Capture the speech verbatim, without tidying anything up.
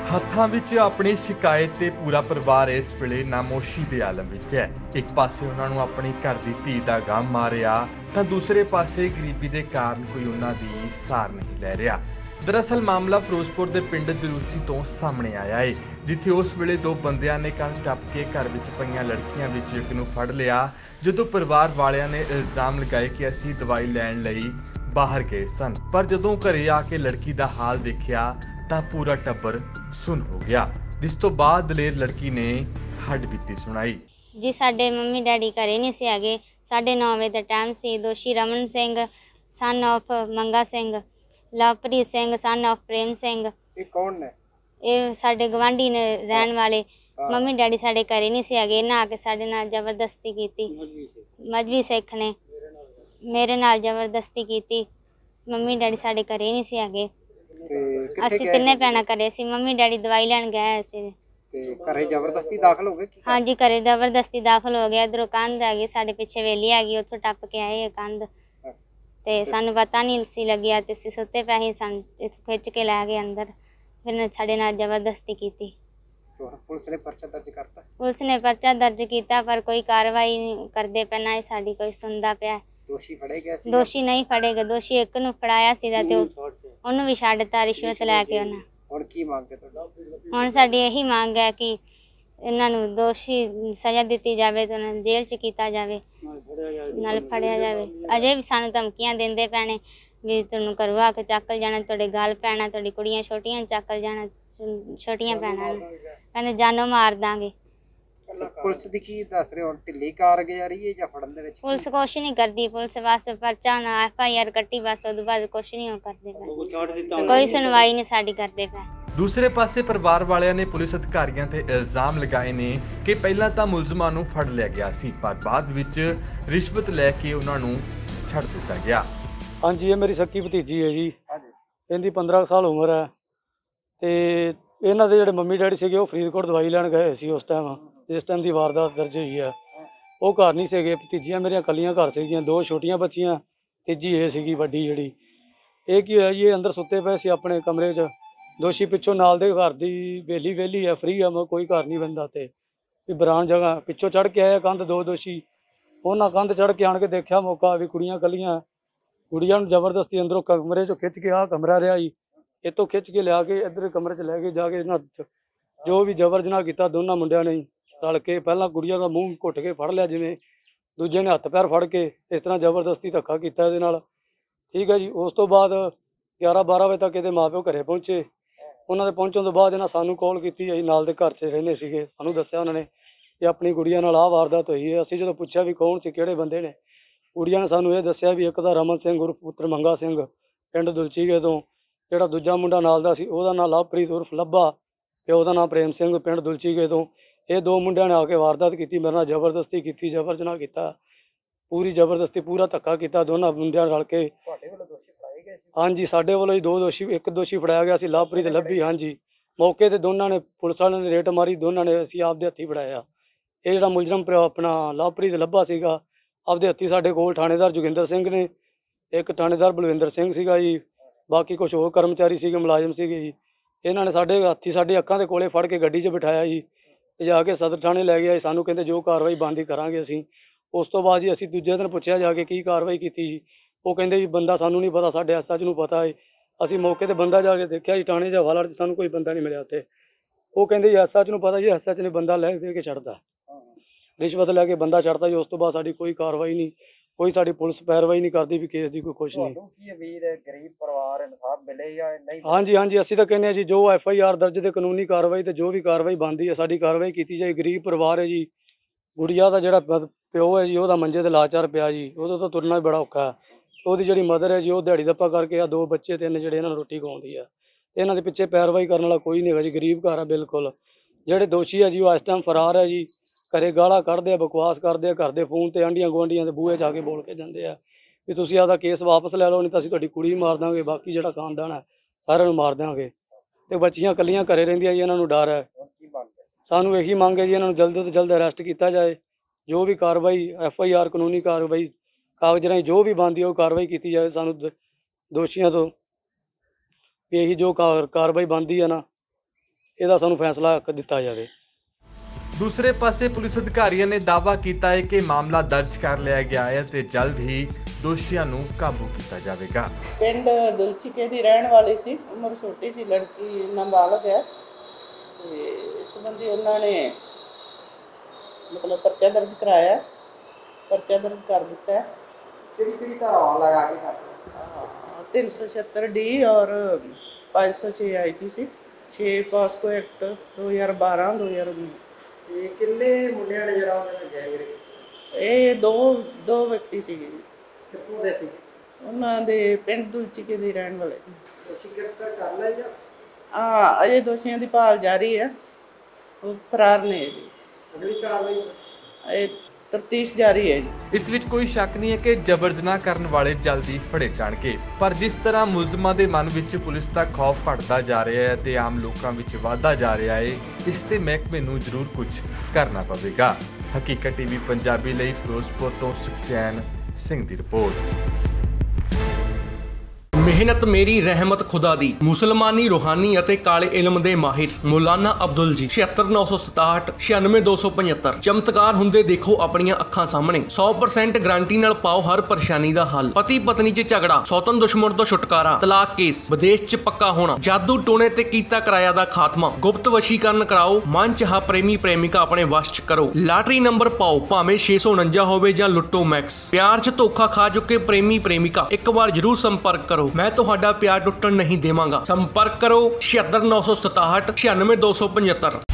ਹੱਥਾਂ ਵਿੱਚ ਆਪਣੀ ਸ਼ਿਕਾਇਤ ਤੇ ਪੂਰਾ ਪਰਿਵਾਰ ਇਸ ਵੇਲੇ ਨਾਮੋਸ਼ੀ ਦੇ ਆਲਮ ਵਿੱਚ ਹੈ। ਇੱਕ ਪਾਸੇ ਉਹਨਾਂ ਨੂੰ ਆਪਣੀ ਘਰ ਦੀ ਧੀ ਦਾ ਗਮ ਆ ਰਿਹਾ ਤਾਂ ਦੂਸਰੇ ਪਾਸੇ ਗਰੀਬੀ ਦੇ ਕਾਰਨ ਕੋਈ ਉਹਨਾਂ ਦੀ ਸਾਰ ਨਹੀਂ ਲੈ ਰਿਹਾ। ਦਰਅਸਲ ਮਾਮਲਾ ਫਿਰੋਜ਼ਪੁਰ ਦੇ ਪਿੰਡ ਦਲੂਚੀ ਤੋਂ ਸਾਹਮਣੇ ਆਇਆ ਹੈ, ਜਿੱਥੇ ਉਸ ਵੇਲੇ ਦੋ ਬੰਦਿਆਂ ਨੇ ਕੰਧ ਟੱਪ ਕੇ ਘਰ ਵਿੱਚ ਪਈਆਂ ਲੜਕੀਆਂ ਵਿੱਚ ਇੱਕ ਨੂੰ ਫੜ ਲਿਆ। ਜਦੋਂ ਪਰਿਵਾਰ ਵਾਲਿਆਂ ਨੇ ਇਲਜ਼ਾਮ ਲਗਾਏ ਕਿ ਅਸੀਂ ਦਵਾਈ ਲੈਣ ਲਈ ਬਾਹਰ ਗਏ ਸਨ, ਪਰ ਜਦੋਂ ਘਰੇ ਆ ਕੇ ਲੜਕੀ ਦਾ ਹਾਲ ਦੇਖਿਆ ਤਾਂ ਪੂਰਾ ਟੱਬਰ ਸੁੰਨ ਹੋ ਗਿਆ, ਜਿਸ ਤੋਂ ਬਾਅਦ ਦਲੇਰ ਲੜਕੀ ਨੇ ਹੱਡ ਬੀਤੀ ਸੁਣਾਈ। ਜੀ ਸਾਡੇ ਮੰਮੀ ਡੈਡੀ ਘਰੇ ਨਹੀਂ ਸੀ ਹੈਗੇ। ਸਾਢੇ ਨੌ ਵਜੇ ਦਾ ਟਾਈਮ ਸੀ। ਦੋਸ਼ੀ Raman Singh son of Manga Singh, Lovepreet Singh son of Prem Singh, ਇਹ ਕੌਣ ਨੇ? ਇਹ ਸਾਡੇ ਗਵਾਂਢੀ ਨੇ ਰਹਿਣ ਵਾਲੇ। ਮੰਮੀ ਡੈਡੀ ਸਾਡੇ ਘਰੇ ਨਹੀਂ ਸੀ ਹੈਗੇ। ਇਹਨਾਂ ਆ ਕੇ ਸਾਡੇ ਨਾਲ ਜ਼ਬਰਦਸਤੀ ਕੀਤੀ। ਮਜਬੀ ਸਿੱਖ ਨੇ ਮੇਰੇ ਨਾਲ ਜ਼ਬਰਦਸਤੀ ਕੀਤੀ। ਮੰਮੀ ਡੈਡੀ ਸਾਡੇ ਘਰੇ ਨਹੀਂ ਸੀ ਹੈਗੇ। ਅਸੀਂ ਤਿੰਨੇ ਭੈਣਾਂ ਘਰੇ ਸੀ। ਮੰਮੀ ਡੈਡੀ ਦਵਾਈ ਲੈਣ ਗਏ ਸੀ ਤੇ ਘਰੇ ਜ਼ਬਰਦਸਤੀ ਦਾਖਲ ਹੋ ਗਏ? ਹਾਂਜੀ, ਘਰੇ ਜ਼ਬਰਦਸਤੀ ਦਾਖਲ ਹੋ ਗਿਆ। ਇੱਧਰੋਂ ਕੰਧ ਹੈਗੀ, ਸਾਡੇ ਪਿੱਛੇ ਵੇਲੀ ਹੈਗੀ, ਉੱਥੋਂ ਟੱਪ ਕੇ ਆਏ ਇਹ ਕੰਧ ਤੇ ਸਾਨੂੰ ਪਤਾ ਨਹੀਂ ਸੀ ਲੱਗਿਆ ਤੇ ਅਸੀਂ ਸੁੱਤੇ ਪਏ ਸੀ। ਸਾਨੂੰ ਇੱਥੋਂ ਖਿੱਚ ਕੇ ਲੈ ਗਏ ਅੰਦਰ, ਫਿਰ ਸਾਡੇ ਨਾਲ ਜ਼ਬਰਦਸਤੀ ਕੀਤੀ। ਪੁਲਿਸ ਨੇ ਪਰਚਾ ਦਰਜ ਕਰਤਾ? ਪੁਲਿਸ ਨੇ ਪਰਚਾ ਦਰਜ ਕੀਤਾ ਪਰ ਕੋਈ ਕਾਰਵਾਈ ਨਹੀਂ ਕਰਦੇ ਪਏ, ਨਾ ਹੀ ਸਾਡੀ ਕੋਈ ਸੁਣਦਾ ਪਿਆ। ਦੋਸ਼ੀ ਫੜੇ ਗਏ ਸੀ? ਦੋਸ਼ੀ ਨਹੀਂ ਫੜੇਗਾ। ਦੋਸ਼ੀ ਇੱਕ ਨੂੰ ਫੜਾਇਆ ਸੀਗਾ ਤੇ ਉਹਨੂੰ ਵੀ ਛੱਡਤਾ ਰਿਸ਼ਵਤ ਲੈ ਕੇ ਉਹਨਾਂ। ਹੁਣ ਕੀ ਮੰਗ ਹੈ ਤੁਹਾਡਾ? ਹੁਣ ਸਾਡੀ ਇਹੀ ਮੰਗ ਹੈ ਕਿ ਇਹਨਾਂ ਨੂੰ ਦੋਸ਼ੀ ਸਜ਼ਾ ਦਿੱਤੀ ਜਾਵੇ ਤੇ ਉਹਨਾਂ ਨੂੰ ਜੇਲ੍ਹ 'ਚ ਕੀਤਾ ਜਾਵੇ, ਨਾਲ ਫੜਿਆ ਜਾਵੇ। ਅਜੇ ਵੀ ਸਾਨੂੰ ਧਮਕੀਆਂ ਦਿੰਦੇ ਪੈਣੇ ਵੀ ਤੁਹਾਨੂੰ ਕਰਵਾ ਕੇ ਚੱਕਲ ਜਾਣਾ, ਤੁਹਾਡੇ ਗਲ ਪੈਣਾ, ਤੁਹਾਡੀ ਕੁੜੀਆਂ ਛੋਟੀਆਂ ਚੱਕਲ ਜਾਣਾ, ਛੋਟੀਆਂ ਪੈਣਾ, ਕਹਿੰਦੇ ਜਾਨੋਂ ਮਾਰ ਦਾਂਗੇ। ਪੁਲਿਸ ਦੀ ਕੀ ਦੱਸ ਰਹੇ ਹੋ? ਢਿੱਲੀ ਕਾਰਗੁਜ਼ਾਰੀ ਹੈ ਜਾਂ ਫੜਨ ਦੇ ਵਿੱਚ? ਪੁਲਿਸ ਕੁਛ ਨਹੀਂ ਕਰਦੀ। ਪੁਲਿਸ ਬਸ ਪਰਚਾ ਨਾ ਐਫ ਆਈ ਆਰ ਕੱਟੀ, ਬਸ ਉਹਦੇ ਬਾਅਦ ਕੁਛ ਨਹੀਂ ਉਹ ਕਰਦੇ ਪਏ। ਕੋਈ ਸੁਣਵਾਈ ਨਹੀਂ ਸਾਡੀ ਕਰਦੇ ਪਏ। ਦੂਸਰੇ ਪਾਸੇ ਪਰਿਵਾਰ ਵਾਲਿਆਂ ਨੇ ਪੁਲਿਸ ਅਧਿਕਾਰੀਆਂ ਤੇ ਇਲਜ਼ਾਮ ਲਗਾਏ ਨੇ ਕਿ ਪਹਿਲਾਂ ਤਾਂ ਮੁਲਜ਼ਮਾਂ ਨੂੰ ਫੜ ਲਿਆ ਗਿਆ ਸੀ, ਪਰ ਬਾਅਦ ਵਿੱਚ ਰਿਸ਼ਵਤ ਲੈ ਕੇ ਉਹਨਾਂ ਨੂੰ ਛੱਡ ਦਿੱਤਾ ਗਿਆ। ਹਾਂਜੀ, ਇਹ ਮੇਰੀ ਸੱਕੀ ਭਤੀਜੀ ਹੈ ਜੀ। ਇਹਦੀ ਪੰਦਰਾਂ ਸਾਲ ਉਮਰ ਹੈ ਤੇ ਇਹਨਾਂ ਦੇ ਜਿਹੜੇ ਮੰਮੀ ਡੈਡੀ ਸੀਗੇ ਉਹ ਫਰੀਦਕੋਟ ਦਵਾਈ ਲੈਣ ਗਏ ਸੀ ਉਸ ਟਾਈਮ, ਜਿਸ ਟਾਈਮ ਦੀ ਵਾਰਦਾਤ ਦਰਜ ਹੋਈ ਹੈ। ਉਹ ਘਰ ਨਹੀਂ ਸੀਗੇ। ਭਤੀਜੀਆਂ ਮੇਰੀਆਂ ਇਕੱਲੀਆਂ ਘਰ ਸੀਗੀਆਂ, ਦੋ ਛੋਟੀਆਂ ਬੱਚੀਆਂ, ਤੀਜੀ ਇਹ ਸੀਗੀ ਵੱਡੀ ਜਿਹੜੀ। ਇਹ ਕੀ ਹੋਇਆ ਜੀ, ਇਹ ਅੰਦਰ ਸੁੱਤੇ ਪਏ ਸੀ ਆਪਣੇ ਕਮਰੇ 'ਚ। ਦੋਸ਼ੀ ਪਿੱਛੋਂ ਨਾਲ ਦੇ ਘਰ ਦੀ ਵੇਲੀ ਵੇਲੀ ਹੈ, ਫਰੀ ਆ, ਕੋਈ ਘਰ ਨਹੀਂ ਬੰਦਾ ਤੇ ਵੀ ਬਰਾਨ ਜਗ੍ਹਾ ਪਿੱਛੋਂ ਚੜ੍ਹ ਕੇ ਆਇਆ ਕੰਧ। ਦੋ ਦੋਸ਼ੀ ਉਹਨਾਂ ਕੰਧ ਚੜ੍ਹ ਕੇ ਆਣ ਕੇ ਦੇਖਿਆ ਮੌਕਾ ਵੀ ਕੁੜੀਆਂ ਇਕੱਲੀਆਂ, ਕੁੜੀਆਂ ਨੂੰ ਜ਼ਬਰਦਸਤੀ ਅੰਦਰੋਂ ਕਮਰੇ 'ਚੋਂ ਖਿੱਚ ਕੇ, ਆਹ ਕਮਰਾ ਰਿਹਾ ਜੀ, ਇੱਥੋਂ ਖਿੱਚ ਕੇ ਲਿਆ ਕੇ ਇੱਧਰ ਕਮਰੇ 'ਚ ਲੈ ਕੇ ਜਾ ਕੇ ਇਹਨਾਂ ਜੋ ਵੀ ਜ਼ਬਰ ਜਨਾਹ ਕੀਤਾ ਦੋਨਾਂ ਮੁੰਡਿਆਂ ਨੇ ਰਲ ਕੇ। ਪਹਿਲਾਂ ਕੁੜੀਆਂ ਦਾ ਮੂੰਹ ਘੁੱਟ ਕੇ ਫੜ ਲਿਆ, ਜਿਵੇਂ ਦੂਜੇ ਨੇ ਹੱਥ ਪੈਰ ਫੜ ਕੇ ਇਸ ਤਰ੍ਹਾਂ ਜ਼ਬਰਦਸਤੀ ਧੱਕਾ ਕੀਤਾ ਇਹਦੇ ਨਾਲ, ਠੀਕ ਹੈ ਜੀ। ਉਸ ਤੋਂ ਬਾਅਦ ਗਿਆਰਾਂ ਬਾਰਾਂ ਵਜੇ ਤੱਕ ਇਹਦੇ ਮਾਂ ਪਿਓ ਘਰੇ ਪਹੁੰਚੇ। ਉਹਨਾਂ ਦੇ ਪਹੁੰਚਣ ਤੋਂ ਬਾਅਦ ਇਹਨਾਂ ਸਾਨੂੰ ਕਾਲ ਕੀਤੀ। ਅਸੀਂ ਨਾਲ ਦੇ ਘਰ 'ਚ ਰਹਿੰਦੇ ਸੀਗੇ। ਸਾਨੂੰ ਦੱਸਿਆ ਉਹਨਾਂ ਨੇ ਕਿ ਆਪਣੀ ਕੁੜੀਆਂ ਨਾਲ ਆਹ ਵਾਰਦਾਤ ਹੋਈ ਹੈ। ਅਸੀਂ ਜਦੋਂ ਪੁੱਛਿਆ ਵੀ ਕੌਣ ਸੀ, ਕਿਹੜੇ ਬੰਦੇ ਨੇ, ਕੁੜੀਆਂ ਨੇ ਸਾਨੂੰ ਇਹ ਦੱਸਿਆ ਵੀ ਇੱਕ ਤਾਂ ਰਮਨ ਸਿੰਘ ਉਰਫ ਪੁੱਤਰ ਮੰਗਾ ਸਿੰਘ ਪਿੰਡ ਦੁਲਚੀਗੇ ਤੋਂ, ਜਿਹੜਾ ਦੂਜਾ ਮੁੰਡਾ ਨਾਲ ਦਾ ਸੀ ਉਹਦਾ ਨਾਂ ਲਵਪ੍ਰੀਤ ਉਰਫ ਲੱਭਾ ਤੇ ਉਹਦਾ ਨਾਂ ਪ੍ਰੇਮ ਸਿੰਘ ਪਿੰਡ ਦੁਲਚੀਗੇ ਤੋਂ। ਇਹ ਦੋ ਮੁੰਡਿਆਂ ਨੇ ਆ ਕੇ ਵਾਰਦਾਤ ਕੀਤੀ, ਮੇਰੇ ਨਾਲ ਜ਼ਬਰਦਸਤੀ ਕੀਤੀ, ਜ਼ਬਰ ਜਨਾਹ ਕੀਤਾ, ਪੂਰੀ ਜ਼ਬਰਦਸਤੀ, ਪੂਰਾ ਧੱਕਾ ਕੀਤਾ ਦੋਨਾਂ ਮੁੰਡਿਆਂ ਰਲ ਕੇ। ਤੁਹਾਡੇ ਵੱਲੋਂ ਦੋਸ਼ੀ ਫੜਾਏ ਗਏ ਸੀ? ਹਾਂਜੀ, ਸਾਡੇ ਵੱਲੋਂ ਹੀ ਦੋ ਦੋਸ਼ੀ, ਇੱਕ ਦੋਸ਼ੀ ਫੜਾਇਆ ਗਿਆ ਸੀ ਲਵਪ੍ਰੀਤ ਲੱਭੀ। ਹਾਂਜੀ, ਮੌਕੇ ਤੇ ਦੋਨਾਂ ਨੇ ਪੁਲਿਸ ਵਾਲਿਆਂ ਨੇ ਰੇਟ ਮਾਰੀ, ਦੋਨਾਂ ਨੇ ਅਸੀਂ ਆਪਦੇ ਹੱਥੀਂ ਫੜਾਇਆ। ਇਹ ਜਿਹੜਾ ਮੁਲਜ਼ਮ ਆਪਣਾ ਲਵਪ੍ਰੀਤ ਲੱਭਾ ਸੀਗਾ ਆਪਦੇ ਹੱਥੀਂ ਸਾਡੇ ਕੋਲ ਥਾਣੇਦਾਰ ਜੋਗਿੰਦਰ ਸਿੰਘ ਨੇ, ਇੱਕ ਥਾਣੇਦਾਰ ਬਲਵਿੰਦਰ ਸਿੰਘ ਸੀਗਾ ਜੀ, ਬਾਕੀ ਕੁਛ ਹੋਰ ਕਰਮਚਾਰੀ ਸੀਗੇ, ਮੁਲਾਜ਼ਮ ਸੀਗੇ ਜੀ। ਇਹਨਾਂ ਨੇ ਸਾਡੇ ਹੱਥੀਂ ਸਾਡੇ ਅੱਖਾਂ ਦੇ ਕੋਲੇ ਫੜ ਕੇ ਗੱਡੀ 'ਚ ਬਿਠਾਇਆ ਜੀ ਤੇ ਜਾ ਕੇ ਸਦਰ ਥਾਣੇ ਲੈ ਗਿਆ। ਸਾਨੂੰ ਕਹਿੰਦੇ ਜੋ ਕਾਰਵਾਈ ਬਣਦੀ ਕਰਾਂਗੇ ਅਸੀਂ। ਉਸ ਤੋਂ ਬਾਅਦ ਜੀ ਅਸੀਂ ਦੂਜੇ ਦਿਨ ਪੁੱਛਿਆ ਜਾ ਕੇ ਕੀ ਕਾਰਵਾਈ ਕੀਤੀ ਜੀ। ਉਹ ਕਹਿੰਦੇ ਜੀ ਬੰਦਾ ਸਾਨੂੰ ਨਹੀਂ ਪਤਾ, ਸਾਡੇ ਐਸ ਐਚ ਨੂੰ ਪਤਾ ਹੈ। ਅਸੀਂ ਮੌਕੇ ਤੇ ਬੰਦਾ ਜਾ ਕੇ ਦੇਖਿਆ ਜੀ, ਥਾਣੇ 'ਚ ਹਵਾਲਾ 'ਚ ਸਾਨੂੰ ਕੋਈ ਬੰਦਾ ਨਹੀਂ ਮਿਲਿਆ ਉੱਥੇ। ਉਹ ਕਹਿੰਦੇ ਜੀ ਐਸ ਐਚ ਨੂੰ ਪਤਾ ਜੀ, ਐਸ ਐਚ ਨੇ ਬੰਦਾ ਲੈ ਦੇ ਕੇ ਛੱਡਦਾ, ਰਿਸ਼ਵਤ ਲੈ ਕੇ ਬੰਦਾ ਛੱਡਦਾ ਜੀ। ਉਸ ਤੋਂ ਬਾਅਦ ਸਾਡੀ ਕੋਈ ਕਾਰਵਾਈ ਨਹੀਂ, ਕੋਈ ਸਾਡੀ ਪੁਲਿਸ ਪੈਰਵਾਈ ਨਹੀਂ ਕਰਦੀ ਵੀ ਕੇਸ ਦੀ ਕੋਈ ਕੁਛ ਨਹੀਂ। ਕੀ ਉਮੀਦ ਹੈ ਗਰੀਬ ਪਰਿਵਾਰ ਇਨਸਾਫ ਮਿਲੇ ਜਾਂ ਨਹੀਂ? ਹਾਂਜੀ ਹਾਂਜੀ, ਅਸੀਂ ਤਾਂ ਕਹਿੰਦੇ ਹਾਂ ਜੀ ਜੋ ਐਫ ਆਈ ਆਰ ਦਰਜ ਤੇ ਕਾਨੂੰਨੀ ਕਾਰਵਾਈ ਤੇ ਜੋ ਵੀ ਕਾਰਵਾਈ ਬਣਦੀ ਹੈ ਸਾਡੀ ਕਾਰਵਾਈ ਕੀਤੀ ਜਾਏ। ਗਰੀਬ ਪਰਿਵਾਰ ਹੈ ਜੀ। ਗੁੜੀਆ ਦਾ ਜਿਹੜਾ ਪਿਓ ਹੈ ਜੀ ਉਹਦਾ ਮੰਜੇ ਤੇ ਲਾਚਾਰ ਪਿਆ ਜੀ, ਉਹਦਾ ਤਾਂ ਤੁਰਨਾ ਵੀ ਬੜਾ ਔਖਾ ਹੈ। ਉਹਦੀ ਜਿਹੜੀ ਮਦਰ ਹੈ ਜੀ ਉਹ ਦਿਹਾੜੀ ਦੱਪਾ ਕਰਕੇ ਆ ਦੋ ਬੱਚੇ ਤਿੰਨ ਜਿਹੜੇ ਇਹਨਾਂ ਨੂੰ ਰੋਟੀ ਖਵਾਉਂਦੀ ਆ। ਇਹਨਾਂ ਦੇ ਪਿੱਛੇ ਪੈਰਵਾਈ ਕਰਨ ਵਾਲਾ ਕੋਈ ਨਹੀਂ ਹੈਗਾ ਜੀ। ਗਰੀਬ ਘਰ ਆ ਬਿਲਕੁਲ। ਜਿਹੜੇ ਦੋਸ਼ੀ ਹੈ ਜੀ ਉਹ ਇਸ ਟਾਈਮ ਫਰਾਰ ਹੈ ਜੀ। ਘਰੇ ਗਾਲਾਂ ਕੱਢਦੇ ਆ, ਬਕਵਾਸ ਕਰਦੇ ਆ, ਘਰ ਦੇ ਫੋਨ ਤੇ ਆਂਢੀਆਂ ਗੁਆਂਢੀਆਂ ਦੇ ਬੂਹੇ ਜਾ ਕੇ ਬੋਲ ਕੇ ਜਾਂਦੇ ਆ ਵੀ ਤੁਸੀਂ ਆਪਦਾ ਕੇਸ ਵਾਪਸ ਲੈ ਲਓ, ਨਹੀਂ ਤਾਂ ਅਸੀਂ ਤੁਹਾਡੀ ਕੁੜੀ ਮਾਰ ਦਾਂਗੇ, ਬਾਕੀ ਜਿਹੜਾ ਖਾਨਦਾਨ ਹੈ ਸਾਰਿਆਂ ਨੂੰ ਮਾਰ ਦਿਆਂਗੇ। ਤੇ ਬੱਚੀਆਂ ਇਕੱਲੀਆਂ ਘਰੇ ਰਹਿੰਦੀਆਂ ਜੀ, ਇਹਨਾਂ ਨੂੰ ਡਰ ਹੈ। ਸਾਨੂੰ ਇਹੀ ਮੰਗ ਹੈ ਜੀ ਇਹਨਾਂ ਨੂੰ ਜਲਦ ਤੋਂ ਜਲਦ ਅਰੈਸਟ ਕੀਤਾ ਜਾਏ। ਜੋ ਵੀ ਕਾਰਵਾਈ ਐਫ ਆਈ ਆਰ ਕਾਨੂੰਨੀ ਕਾਰਵਾਈ ਕਾਗਜ਼ ਰਾਹੀਂ ਜੋ ਵੀ ਬਣਦੀ ਹੈ ਉਹ ਕਾਰਵਾਈ ਕੀਤੀ ਜਾਏ। ਸਾਨੂੰ ਦੋਸ਼ੀਆਂ ਤੋਂ ਇਹੀ ਜੋ ਕਾਰਵਾਈ ਬਣਦੀ ਹੈ ਨਾ ਇਹਦਾ ਸਾਨੂੰ ਫੈਸਲਾ ਦਿੱਤਾ ਜਾਵੇ। ਦੂਸਰੇ ਪਾਸੇ ਪੁਲਿਸ ਅਧਿਕਾਰੀਆਂ ਨੇ ਦਾਅਵਾ ਕੀਤਾ ਹੈ ਕਿ ਮਾਮਲਾ ਦਰਜ ਕਰ ਲਿਆ ਗਿਆ ਹੈ ਤੇ ਜਲਦ ਹੀ ਦੋਸ਼ੀਆਂ ਨੂੰ ਕਾਬੂ ਕੀਤਾ ਜਾਵੇਗਾ। ਪਿੰਡ ਦੁਲਚੀਕੇ ਦੀ ਰਹਿਣ ਵਾਲੀ ਸੀ, ਉਮਰ ਛੋਟੀ ਸੀ, ਲੜਕੀ ਨਾਬਾਲਗ ਹੈ ਤੇ ਇਸ ਸੰਬੰਧੀ ਉਹਨਾਂ ਨੇ ਮਤਲਬ ਪਰਚਾ ਦਰਜ ਕਰਾਇਆ, ਪਰਚਾ ਦਰਜ ਕਰ ਦਿੱਤਾ ਹੈ। ਕਿਹੜੀ ਕਿਹੜੀ ਧਾਰਾਵਾਂ ਲਗਾ ਕੇ ਕਰਦੇ? ਤਿੰਨ ਸੌ ਛਿਹੱਤਰ ਡੀ ਔਰ ਪੰਜ ਸੌ ਛੇ ਆਈ ਪੀ ਸੀ, ਛੇ ਪਾਸਕੋ ਐਕਟ ਦੋ ਹਜ਼ਾਰ ਬਾਰਾਂ ਦੋ ਹਜ਼ਾਰ ਉੱਨੀ। ਤੇ ਕਿੰਨੇ ਮੁੰਡਿਆਂ ਨੇ ਜਿਹੜਾ ਉਹਦੇ ਨਾਲ ਗਏ ਵੀਰੇ? ਇਹ ਦੋ ਦੋ ਵਿਅਕਤੀ ਸੀਗੇ ਜੀ। ਕਿੱਥੋਂ ਦੇ ਸੀ? ਉਹਨਾਂ ਦੇ ਪਿੰਡ ਦੁਲਚੀਕੇ ਦੇ ਰਹਿਣ ਵਾਲੇ। ਦੋਸ਼ੀ ਗ੍ਰਿਫਤਾਰ ਕਰ ਲਿਆ ਜਾਂ ਹਾਂ, ਅਜੇ ਦੋਸ਼ੀਆਂ ਦੀ ਭਾਲ ਜਾਰੀ ਹੈ, ਉਹ ਫਰਾਰ ਨੇ ਜੀ। ਅਗਲੀ ਕਾਰਵਾਈ? ਇਹ ਤਫਤੀਸ਼ ਜਾਰੀ ਹੈ ਜੀ। ਇਸ ਵਿੱਚ ਕੋਈ ਸ਼ੱਕ ਨਹੀਂ ਹੈ ਕਿ ਜ਼ਬਰ ਜਨਾਹ ਕਰਨ ਵਾਲੇ ਜਲਦੀ ਫੜੇ ਜਾਣਗੇ, ਪਰ ਜਿਸ ਤਰ੍ਹਾਂ ਮੁਲਜ਼ਮਾਂ ਦੇ ਮਨ ਵਿੱਚ ਪੁਲਿਸ ਦਾ ਖੌਫ ਭੜਦਾ ਜਾ ਰਿਹਾ ਹੈ ਤੇ ਆਮ ਲੋਕਾਂ ਵਿੱਚ ਵਾਧਾ ਜਾ ਰਿਹਾ ਹੈ, ਇਸ ਤੇ ਮਹਿਕਮੇ ਨੂੰ ਜ਼ਰੂਰ ਕੁਝ ਕਰਨਾ ਪਵੇਗਾ। ਹਕੀਕਤ ਟੀਵੀ ਪੰਜਾਬੀ ਲਈ ਫਿਰੋਜ਼ਪੁਰ ਤੋਂ ਸੁਖਚੈਨ ਸਿੰਘ ਦੀ ਰਿਪੋਰਟ। ਮਿਹਨਤ ਮੇਰੀ ਰਹਿਮਤ ਖੁਦਾ ਦੀ। ਮੁਸਲਮਾਨੀ ਰੂਹਾਨੀ ਅਤੇ ਕਾਲੇ ਇਲਮ ਦੇ ਮਾਹਿਰ ਮੌਲਾਨਾ ਅਬਦੁਲ ਜੀ। ਛਿਅੱਤਰ ਨੌ ਸੌ ਸਤਾਹਠ ਛਿਆਨਵੇਂ ਦੋ ਸੌ ਪਝੱਤਰ। ਚਮਤਕਾਰ ਹੁੰਦੇ ਦੇਖੋ ਆਪਣੀਆਂ ਅੱਖਾਂ ਸਾਹਮਣੇ। ਸੌ ਪਰਸੈਂਟ ਗਾਰੰਟੀ ਨਾਲ ਪਾਓ ਹਰ ਪਰੇਸ਼ਾਨੀ ਦਾ ਹੱਲ। ਪਤੀ ਪਤਨੀ 'ਚ ਝਗੜਾ, ਸੌਤਨ ਦੁਸ਼ਮਣ ਤੋਂ ਛੁਟਕਾਰਾ, ਤਲਾਕ ਕੇਸ, ਵਿਦੇਸ਼ 'ਚ ਪੱਕਾ ਹੋਣਾ, ਜਾਦੂ ਟੋਣੇ ਤੇ ਕੀਤਾ ਕਿਰਾਇਆ ਦਾ ਖਾਤਮਾ, ਗੁਪਤ ਵਸ਼ੀਕਰਨ ਕਰਾਓ, ਮਨ ਚਾਹਾ ਪ੍ਰੇਮੀ ਪ੍ਰੇਮਿਕਾ ਆਪਣੇ ਵਸ਼ 'ਚ ਕਰੋ। ਲਾਟਰੀ ਨੰਬਰ ਪਾਓ ਭਾਵੇਂ ਛੇ ਸੌ ਉਣੰਜਾ ਹੋਵੇ ਜਾਂ ਲੁੱਟੋ ਮੈਕਸ। ਪਿਆਰ 'ਚ ਧੋਖਾ ਖਾ ਚੁੱਕੇ ਪ੍ਰੇਮੀ ਪ੍ਰੇਮਿਕਾ ਇੱਕ ਵਾਰ ਜ਼ਰੂਰ ਸੰਪਰਕ ਕਰੋ। ਮੈਂ ਤੁਹਾਡਾ ਪਿਆਰ ਟੁੱਟਣ ਨਹੀਂ ਦੇਵਾਂਗਾ। ਸੰਪਰਕ ਕਰੋ ਛਿਅੱਤਰ ਨੌ ਸੌ ਸਤਾਹਠ ਛਿਆਨਵੇਂ ਦੋ ਸੌ ਪਝੱਤਰ।